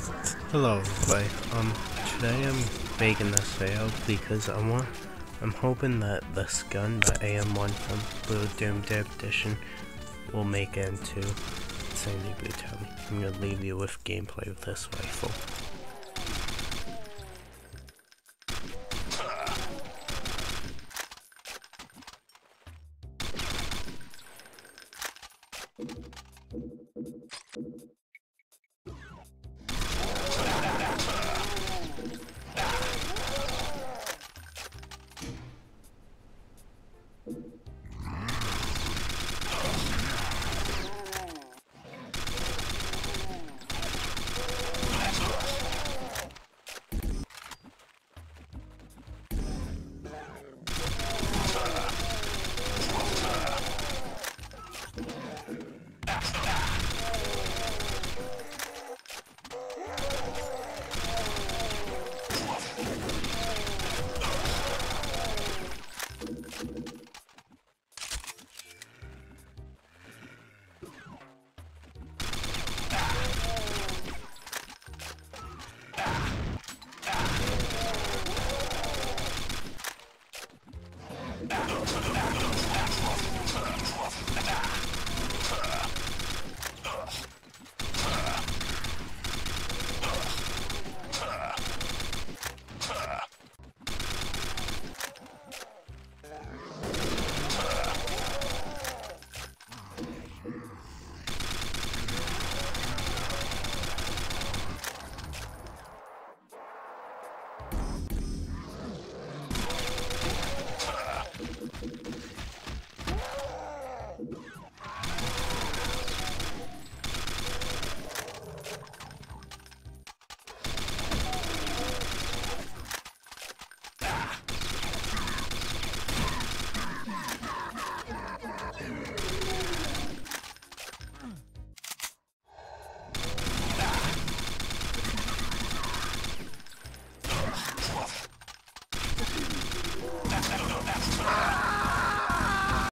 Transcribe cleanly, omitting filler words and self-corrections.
Hello everybody. Today I'm making this video because I'm hoping that this gun, the AM-1 from Blue Doom Derp Edition, will make it into Sandy Brutality. I'm gonna leave you with gameplay with this rifle.